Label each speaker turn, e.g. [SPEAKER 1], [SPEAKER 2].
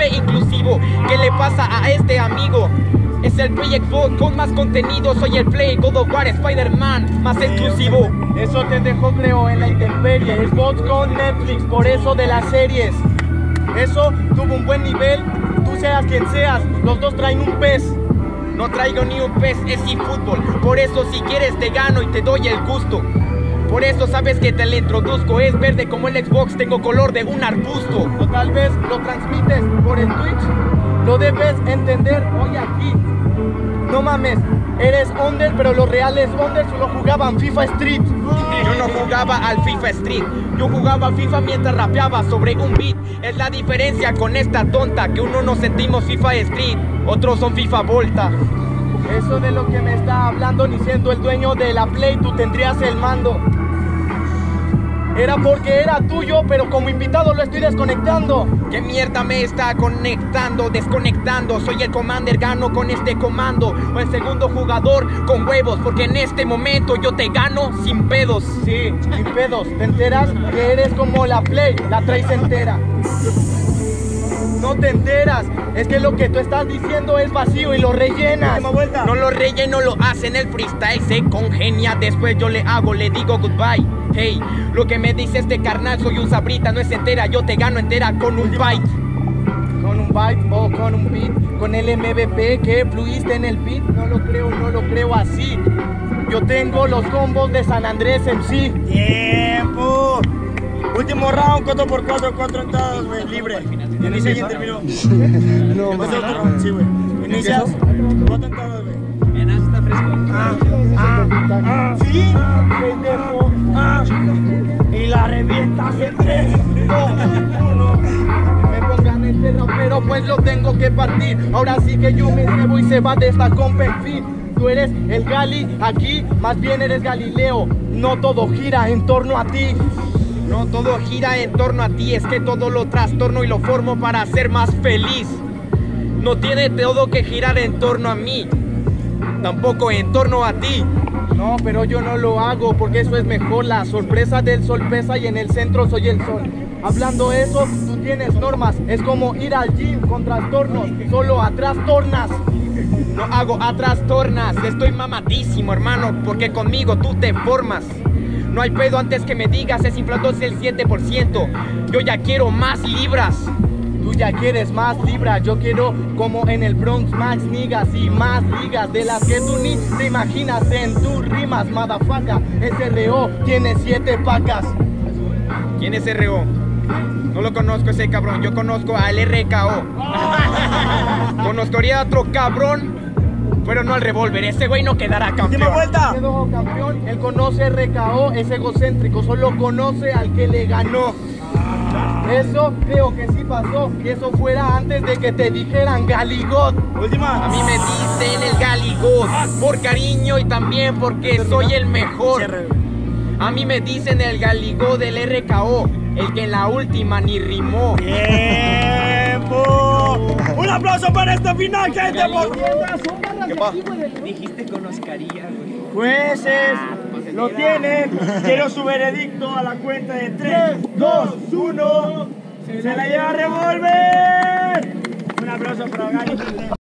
[SPEAKER 1] ve inclusivo. ¿Qué le pasa a este amigo? Es el Play Xbox con más contenido. Soy el Play, God of War, Spider-Man, más exclusivo.
[SPEAKER 2] Eso te dejó, creo, en la intemperie. Xbox con Netflix, por eso de las series. Eso tuvo un buen nivel. Tú seas quien seas, los dos traen un pez.
[SPEAKER 1] No traigo ni un pez, es eFootball. Por eso si quieres te gano y te doy el gusto. Por eso sabes que te le introduzco. Es verde como el Xbox, tengo color de un arbusto.
[SPEAKER 2] O tal vez lo transmites por el Twitch. Lo debes entender hoy aquí. No mames, eres under, pero los reales under solo jugaban FIFA Street.
[SPEAKER 1] Yo no jugaba al FIFA Street, yo jugaba al FIFA mientras rapeaba sobre un beat. Es la diferencia con esta tonta, que uno nos sentimos FIFA Street, otros son FIFA Volta.
[SPEAKER 2] Eso de lo que me está hablando, ni siendo el dueño de la Play, tú tendrías el mando. Era porque era tuyo, pero como invitado lo estoy desconectando.
[SPEAKER 1] ¿Qué mierda me está conectando, desconectando? Soy el Commander, gano con este comando. O el segundo jugador con huevos, porque en este momento yo te gano sin pedos.
[SPEAKER 2] Sí, sin pedos. ¿Te enteras que eres como la Play? La traes entera. No te enteras, es que lo que tú estás diciendo es vacío y lo rellenas.
[SPEAKER 1] No lo relleno, lo hace en el freestyle, se congenia. Después yo le hago, le digo goodbye. Hey, lo que me dice este carnal, soy un sabrita, no es entera. Yo te gano entera con un byte.
[SPEAKER 2] ¿Con un byte o con un beat? ¿Con el MVP que fluiste en el beat? No lo creo así. Yo tengo los combos de San Andrés MC.
[SPEAKER 3] ¡Tiempo! Último round, 4x4, 4 entradas, güey, libre. Inicia y terminó. No, más. Sí, güey. Inicias, 4 entradas, güey.
[SPEAKER 1] Menas está fresco.
[SPEAKER 3] Sí, pendejo. Y la revientas en 3, 2, 1.
[SPEAKER 2] Me pongan este rapero, pues lo tengo que partir. Ahora sí que yo me cebo y se va de esta compa, en fin. Tú eres el Gali, aquí más bien eres Galileo. No todo gira en torno a ti.
[SPEAKER 1] No todo gira en torno a ti, es que todo lo trastorno y lo formo para ser más feliz. No tiene todo que girar en torno a mí, tampoco en torno a ti.
[SPEAKER 2] No, pero yo no lo hago porque eso es mejor. La sorpresa del sol pesa y en el centro soy el sol. Hablando eso, tú tienes normas. Es como ir al gym con trastornos, solo atrás tornas.
[SPEAKER 1] No hago atrás tornas, estoy mamadísimo, hermano, porque conmigo tú te formas. No hay pedo antes que me digas, es inflándose el 7%. Yo ya quiero más libras.
[SPEAKER 2] Tú ya quieres más libras, yo quiero como en el Bronx Max niggas y más ligas de las que tú ni te imaginas en tus rimas, motherfucker. SRO tiene 7 pacas.
[SPEAKER 1] ¿Quién es RO? No lo conozco ese cabrón, yo conozco al RKO. Conozcoría a otro cabrón, pero no al revólver, ese güey no quedará campeón.
[SPEAKER 3] ¡Última vuelta!
[SPEAKER 2] Quedó campeón, él conoce RKO, es egocéntrico, solo conoce al que le ganó. Eso creo que sí pasó, y eso fuera antes de que te dijeran Galigot.
[SPEAKER 3] Última.
[SPEAKER 1] A mí me dicen el Galigot, por cariño y también porque soy el mejor. A mí me dicen el Galigot del RKO, el que en la última ni rimó.
[SPEAKER 3] ¡Tiempo! ¡Un aplauso para este final, gente!
[SPEAKER 1] ¿Qué pasa? Dijiste con Oscaría, güey.
[SPEAKER 3] Jueces, lo tienen. Quiero su veredicto a la cuenta de 3, 2, 1. ¡Se la lleva Revolver! Un aplauso para Gani.